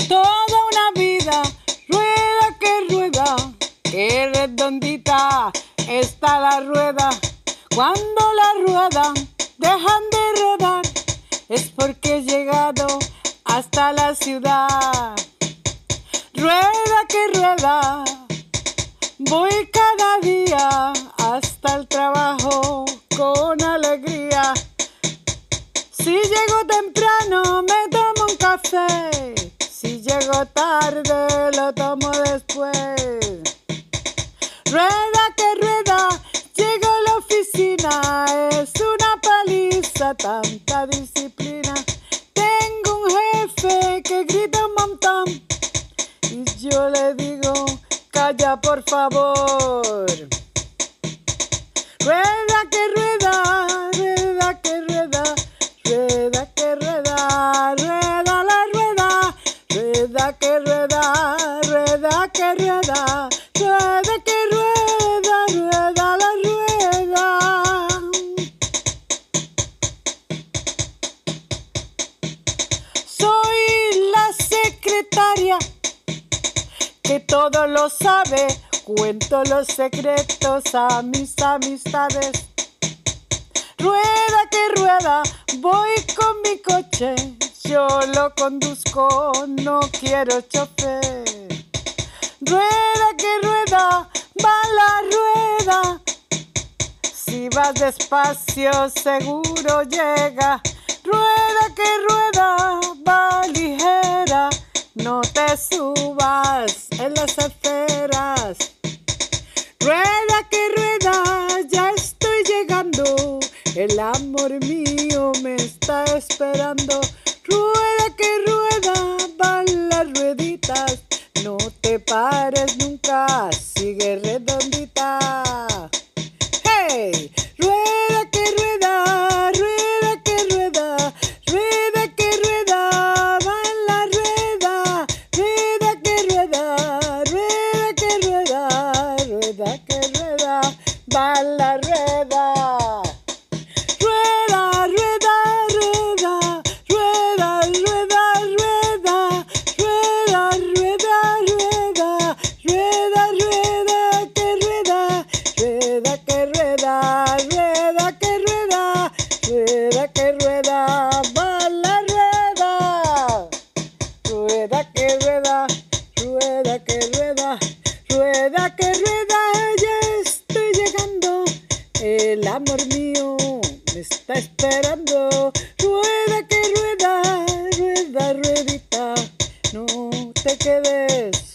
Toda una vida, rueda, que redondita está la rueda. Cuando la ruedan dejan de rodar, es porque he llegado hasta la ciudad. Rueda que rueda, voy cada día hasta el trabajo con alegría. Si llego temprano me tomo un café, si llego tarde lo tomo después. Rueda que rueda, llego a la oficina, es una paliza, tanta disciplina. Tengo un jefe que grita un montón y yo le digo, calla por favor. Rueda que rueda, rueda que rueda, rueda que rueda, rueda la rueda, rueda que rueda, rueda que rueda, rueda que rueda, rueda la rueda. Soy la secretaria que todo lo sabe, cuento los secretos a mis amistades. Rueda que rueda, voy con mi coche, yo lo conduzco, no quiero chofer. Rueda que rueda, va la rueda, si vas despacio seguro llega. Rueda que rueda, va ligera, no te subas en las aceras. Rueda que rueda, ya estoy llegando, el amor mío me está esperando. Rueda que rueda, van las rueditas, no te pares nunca, sigue redondita. ¡Hey! Rueda que rueda, rueda que rueda, rueda que rueda, va en la rueda. Rueda que rueda, rueda que rueda, rueda que rueda, va en la rueda. Rueda, rueda, rueda, rueda, rueda, rueda, rueda, rueda, rueda, rueda, rueda que rueda, rueda que rueda, rueda que rueda, rueda que rueda, va la rueda. Rueda que rueda, rueda que rueda, rueda que rueda, ya estoy llegando, el amor mío me está esperando. Rueda que rueda, rueda, ruedita, no te quedes